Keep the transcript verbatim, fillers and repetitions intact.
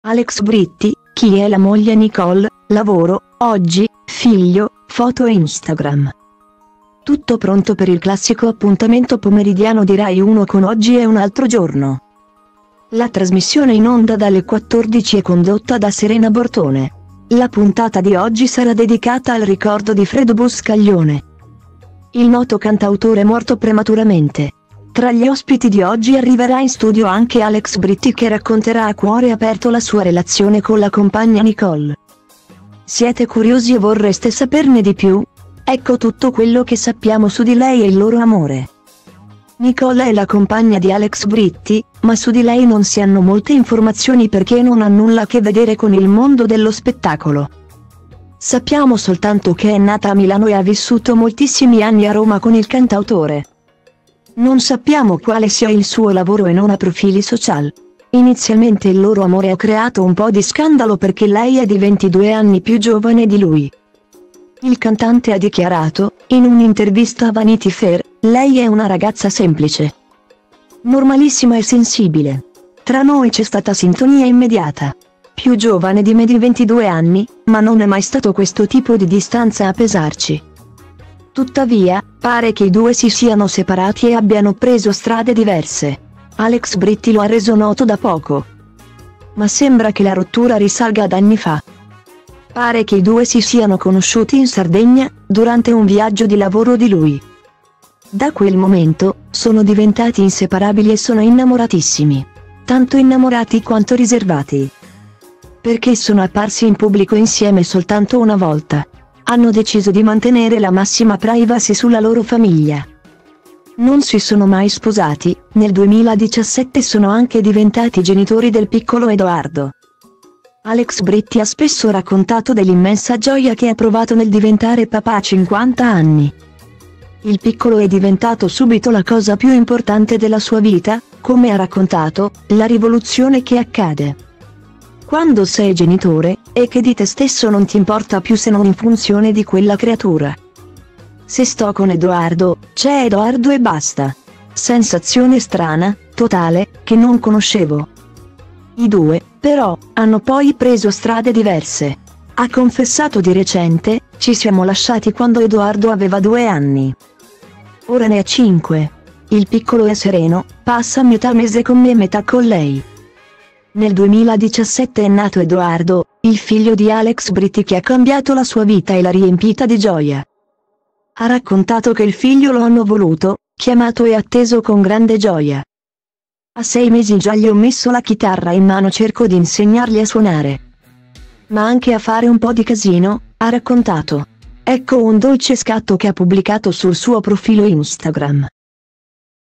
Alex Britti, chi è la moglie Nicole, lavoro, oggi, figlio, foto e Instagram. Tutto pronto per il classico appuntamento pomeridiano di Rai uno con Oggi è un altro giorno. La trasmissione in onda dalle quattordici è condotta da Serena Bortone. La puntata di oggi sarà dedicata al ricordo di Fredo Buscaglione, il noto cantautore morto prematuramente. Tra gli ospiti di oggi arriverà in studio anche Alex Britti, che racconterà a cuore aperto la sua relazione con la compagna Nicole. Siete curiosi e vorreste saperne di più? Ecco tutto quello che sappiamo su di lei e il loro amore. Nicole è la compagna di Alex Britti, ma su di lei non si hanno molte informazioni perché non ha nulla a che vedere con il mondo dello spettacolo. Sappiamo soltanto che è nata a Milano e ha vissuto moltissimi anni a Roma con il cantautore. Non sappiamo quale sia il suo lavoro e non ha profili social. Inizialmente il loro amore ha creato un po' di scandalo perché lei è di ventidue anni più giovane di lui. Il cantante ha dichiarato, in un'intervista a Vanity Fair, lei è una ragazza semplice, normalissima e sensibile. Tra noi c'è stata sintonia immediata. Più giovane di me di ventidue anni, ma non è mai stato questo tipo di distanza a pesarci. Tuttavia, pare che i due si siano separati e abbiano preso strade diverse. Alex Britti lo ha reso noto da poco, ma sembra che la rottura risalga ad anni fa. Pare che i due si siano conosciuti in Sardegna, durante un viaggio di lavoro di lui. Da quel momento, sono diventati inseparabili e sono innamoratissimi. Tanto innamorati quanto riservati. Perché sono apparsi in pubblico insieme soltanto una volta. Hanno deciso di mantenere la massima privacy sulla loro famiglia. Non si sono mai sposati, nel duemiladiciassette sono anche diventati genitori del piccolo Edoardo. Alex Britti ha spesso raccontato dell'immensa gioia che ha provato nel diventare papà a cinquanta anni. Il piccolo è diventato subito la cosa più importante della sua vita, come ha raccontato, la rivoluzione che accade quando sei genitore, e che di te stesso non ti importa più se non in funzione di quella creatura. Se sto con Edoardo, c'è Edoardo e basta. Sensazione strana, totale, che non conoscevo. I due, però, hanno poi preso strade diverse. Ha confessato di recente, ci siamo lasciati quando Edoardo aveva due anni. Ora ne ha cinque. Il piccolo è sereno, passa metà mese con me e metà con lei. Nel duemiladiciassette è nato Edoardo, il figlio di Alex Britti, che ha cambiato la sua vita e l'ha riempita di gioia. Ha raccontato che il figlio lo hanno voluto, chiamato e atteso con grande gioia. A sei mesi già gli ho messo la chitarra in mano, cerco di insegnargli a suonare. Ma anche a fare un po' di casino, ha raccontato. Ecco un dolce scatto che ha pubblicato sul suo profilo Instagram.